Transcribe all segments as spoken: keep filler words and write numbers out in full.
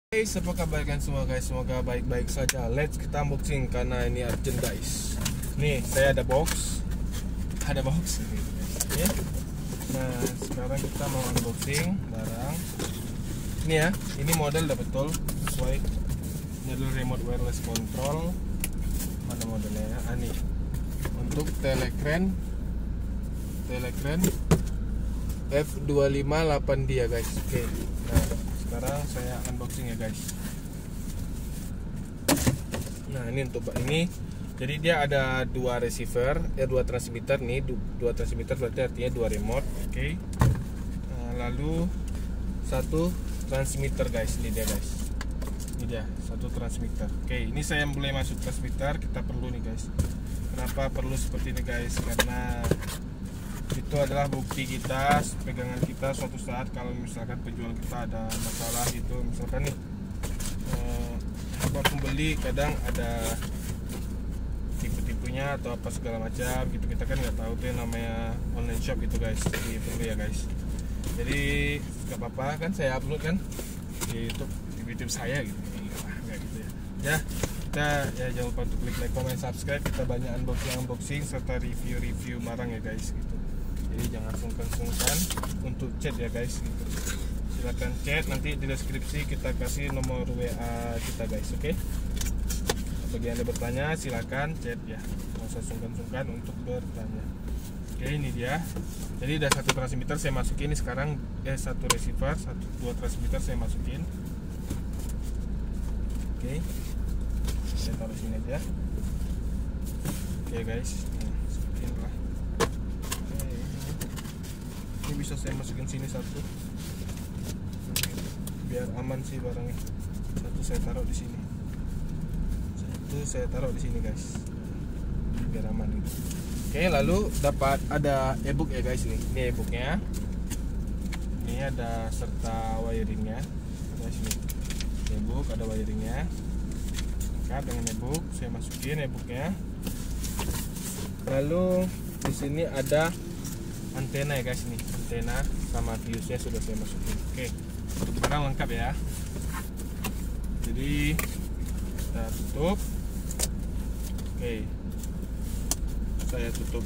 Guys, apa kabar kalian semua guys? Semoga baik-baik saja. Let's kita unboxing karena ini urgent guys. Nih, saya ada box. Ada box gitu guys. Ya. Nah, sekarang kita mau unboxing barang. Ini ya, ini model udah betul sesuai. Ini adalah remote wireless control. Mana modelnya ya? Ah, nih. Untuk Telecran Telecran F dua lima delapan D ya guys. Oke. Nah, sekarang saya unboxing ya guys. Nah, ini untuk ini, jadi dia ada dua receiver, ya dua transmitter nih, dua transmitter berarti artinya dua remote, oke. Okay. Nah, lalu satu transmitter guys, ini dia guys. Ini dia satu transmitter. Oke, okay, ini saya mulai masuk transmitter, kita perlu nih guys. Kenapa perlu seperti ini guys? Karena itu adalah bukti kita, pegangan kita suatu saat kalau misalkan penjual kita ada masalah gitu, misalkan nih eh, apa pembeli kadang ada tipu-tipunya atau apa segala macam gitu, kita kan nggak tahu tuh yang namanya online shop gitu guys. Jadi perlu ya guys. Jadi nggak apa-apa kan saya upload kan di YouTube, di YouTube saya gitu, nggak gitu ya. Ya kita ya jangan lupa untuk klik like, comment, subscribe. Kita banyak unboxing unboxing serta review-review barang ya guys gitu. Jadi jangan sungkan-sungkan untuk chat ya guys gitu. Silahkan chat, nanti di deskripsi kita kasih nomor W A kita guys, oke okay? Bagi anda bertanya silahkan chat ya, nggak usah sungkan-sungkan untuk bertanya. Oke, ini dia. Jadi ada satu transmitter saya masukin sekarang, eh satu receiver, satu dua transmitter saya masukin. Oke, okay. Saya taruh sini aja. Oke okay, guys, nah, masukin lah. Ini bisa saya masukin sini satu, biar aman sih barangnya. Satu saya taruh di sini, satu saya taruh di sini guys, biar aman gitu. Oke, lalu dapat ada e-book ya guys nih. Ini e-booknya. Ini ada serta wiringnya. Guys ini e-book, ada wiringnya. Lengkap dengan e-book. Saya masukin e-booknya. Lalu di sini ada antena ya guys nih, antena sama fuse-nya sudah saya masukin. Oke, barang lengkap ya. Jadi kita tutup. Oke, saya tutup.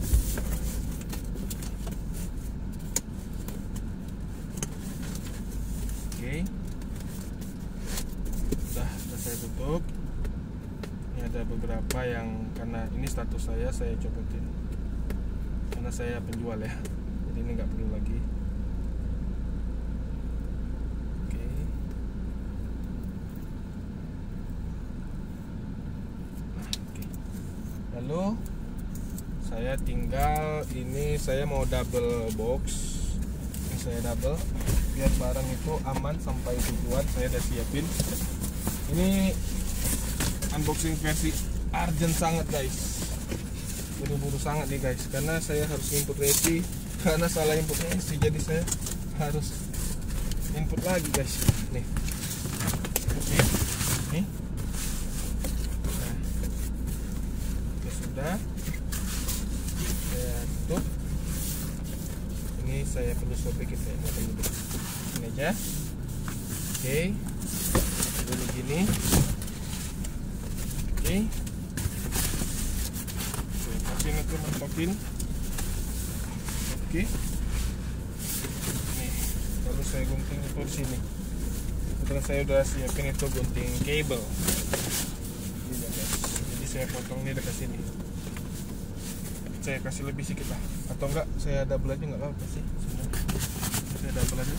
Oke, sudah, sudah saya tutup. Ini ada beberapa yang karena ini status saya, saya copotin. Karena saya penjual ya, jadi ini nggak perlu lagi. Oke. Nah, oke. Lalu saya tinggal ini, saya mau double box. Ini saya double biar barang itu aman sampai tujuan. Saya udah siapin. Ini unboxing versi urgent sangat guys. Buru-buru sangat nih guys, karena saya harus input resi, karena salah input resi jadi saya harus input lagi guys. Nih, oke, nih, nah, oke, sudah saya tutup. Ini saya perlu sobek gitu ya, ini aja. Oke, ini gini, oke. Ini tuh mentokin. Oke. Nih, lalu saya gunting itu di sini. Kebetulan saya udah siapin itu gunting kabel. Ini ya guys. Jadi saya potong ini dekat sini. Saya kasih lebih sedikit lah. Atau enggak saya double aja, enggak apa-apa sih sebenarnya. Saya double aja.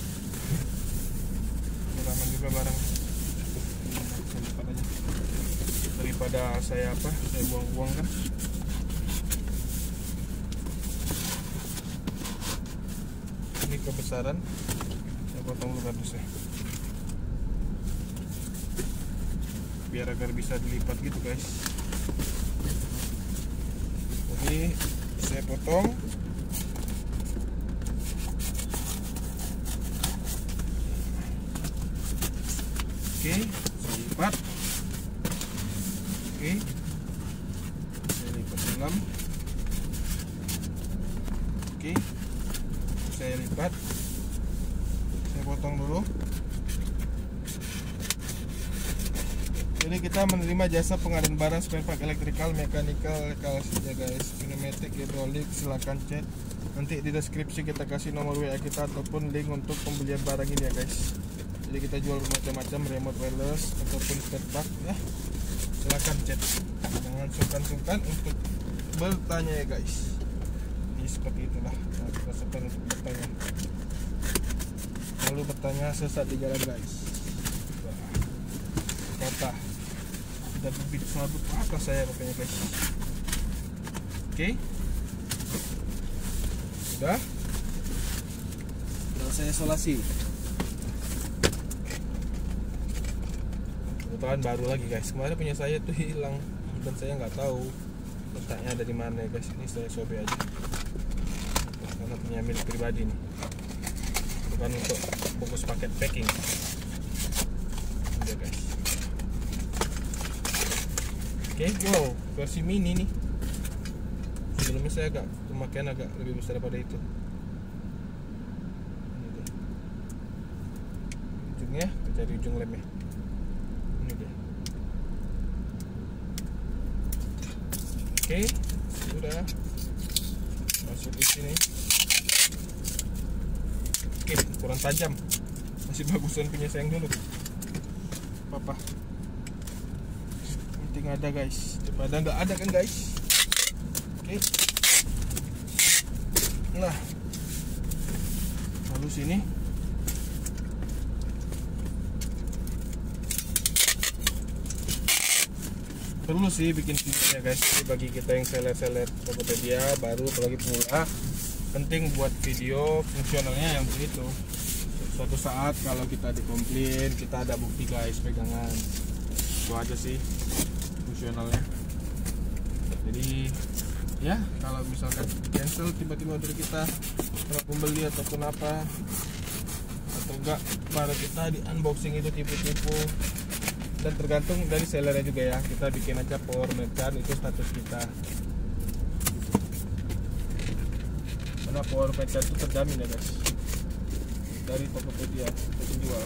Ini aman juga barang. Saya lipat aja. Daripada saya apa? Saya buang-buang kan. Kebesaran saya potong dulu kardusnya biar agar bisa dilipat gitu guys. Jadi saya potong. Oke, saya lipat. Oke, saya lipat dalam. Oke, saya lipat, saya potong dulu. Jadi kita menerima jasa pengadaan barang spare part electrical, mechanical, ya guys, pneumatic, hidrolik. Silahkan chat. Nanti di deskripsi kita kasih nomor W A kita ataupun link untuk pembelian barang ini ya guys. Jadi kita jual macam-macam, remote wireless ataupun spare part ya. Silahkan chat. Jangan sungkan-sungkan untuk bertanya ya guys. Ini seperti itulah. Nah, kita sepan untuk bertanya. Lalu bertanya sesat di jalan guys. Kata dan berbit selalu patah saya pokoknya guys. Oke, sudah sudah saya isolasi. Kebetulan baru lagi guys, kemarin punya saya tuh hilang dan saya nggak tahu letaknya ada di mana guys. Ini saya sobek aja karena punya milik pribadi nih, bukan untuk bungkus paket packing. Udah guys. Oke, okay, wow, versi mini nih. Sebelumnya saya agak pemakaian agak lebih besar daripada itu. Ini dia. Ujungnya, kita cari ujung lemnya. Ini dia. Oke, okay, sudah masuk di sini. Oke, okay, kurang tajam. Masih bagusan punya saya yang dulu. Papa. Ada guys, daripada nggak ada kan guys. Oke, nah lalu sini perlu sih bikin video ya guys. Jadi bagi kita yang seller-seller Tokopedia baru apalagi pemula, penting buat video fungsionalnya yang begitu. Suatu saat kalau kita dikomplain, kita ada bukti guys, pegangan. Itu aja sih fungsionalnya. Jadi ya kalau misalkan cancel tiba-tiba dari kita kalau pembeli ataupun apa atau enggak barang kita di unboxing itu tipu-tipu, dan tergantung dari sellernya juga ya. Kita bikin aja power merchant, itu status kita karena power merchant itu terjamin ya guys dari Tokopedia penjual.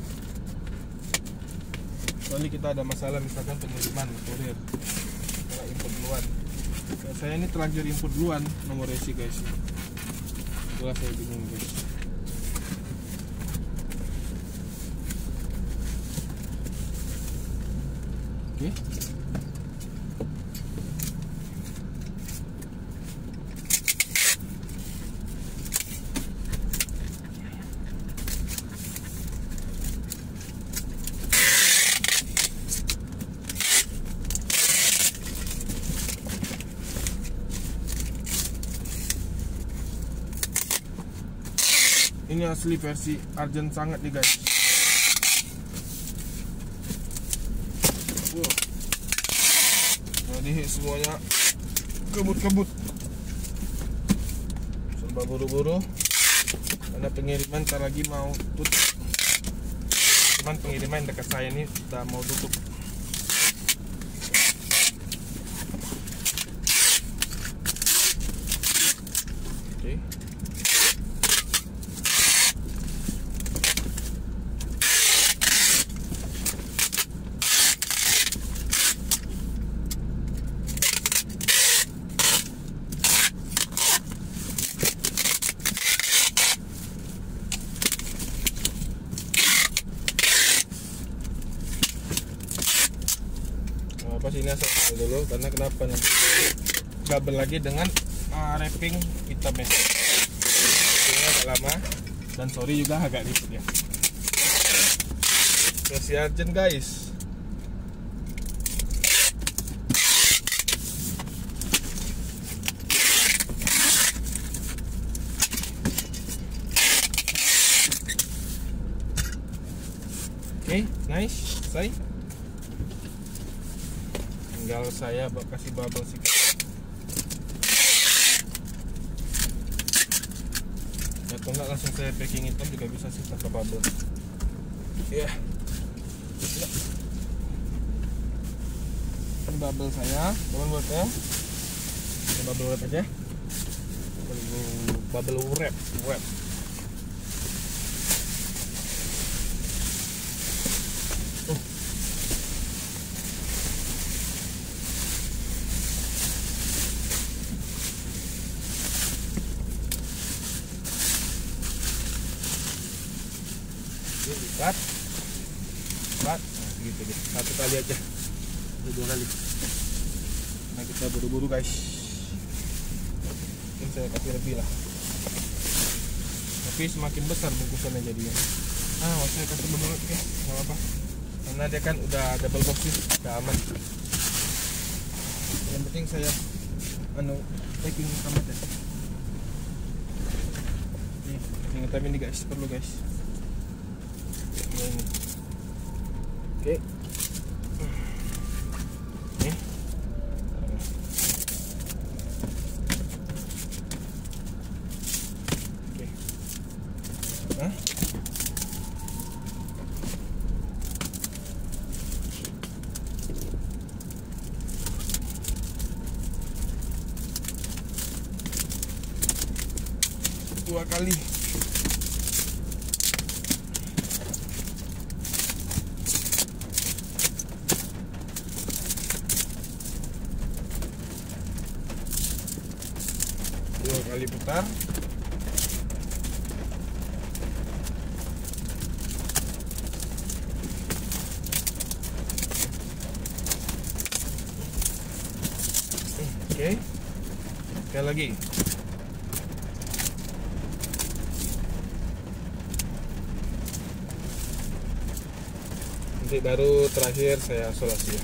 Kecuali kita ada masalah misalkan pengiriman kurir, kita input duluan. Ya, saya ini terlanjur input duluan nomor resi guys. Itulah saya bingung guys. Oke. Ini asli versi Argent sangat nih guys. Wow. Jadi semuanya kebut-kebut, serba buru-buru karena pengiriman ntar lagi mau tutup. Cuman pengiriman dekat saya ini sudah mau tutup. Oke. Pas ini asal dulu karena kenapa nanti double lagi dengan uh, wrapping hitamnya. Ini agak lama dan sorry juga agak ribet ya. Versi Argent guys. Oke, okay, nice, selesai. Tinggal saya kasih bubble sih. Atau enggak langsung saya packing hitam juga bisa sih tanpa bubble. Ya. Yeah. Ini bubble saya, teman buat ya. Ini bubble wrap aja. Bubble, bubble wrap, wrap. bulat bulat, nah, gitu gitu, satu kali aja, dua kali. Nah kita buru-buru guys, mungkin saya kasih lebih lah, tapi semakin besar bungkusannya jadinya. Ah mau saya kasih dulu, oke nggak apa-apa, karena dia kan udah double box sih, udah aman. Yang penting saya anu packing sama deh. Nih, ingat ini guys, perlu guys. Ini. Oke. Nih. Oke. Nah. Dua kali. Dua kali putar. Oke. Sekali lagi. Nanti baru terakhir saya isolasi ya.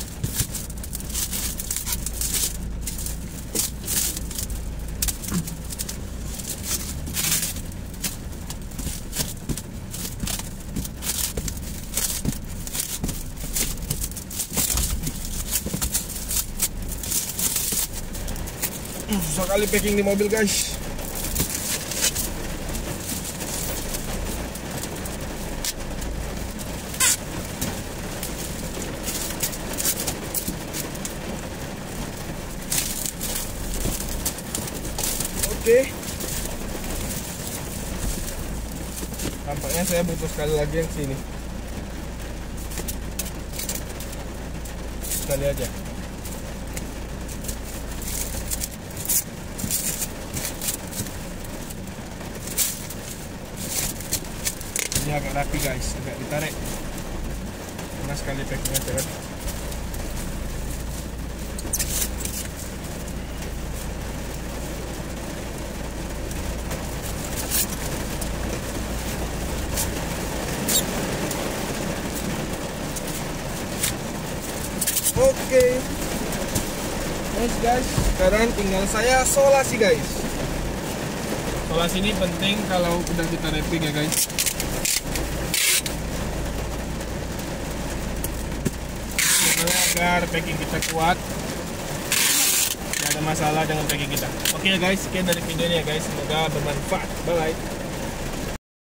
Susah kali packing di mobil guys. Oke, tampaknya saya butuh sekali lagi yang sini, sekali aja. Ini agak rapi guys, agak ditarik karena sekali packingnya berat. Oke, nice guys. Sekarang tinggal saya solasi guys. Solasi ini penting kalau udah kita wrapping ya guys. Agar packing kita kuat, tidak ada masalah dengan packing kita. Oke guys, sekian dari videonya guys, semoga bermanfaat. Bye bye.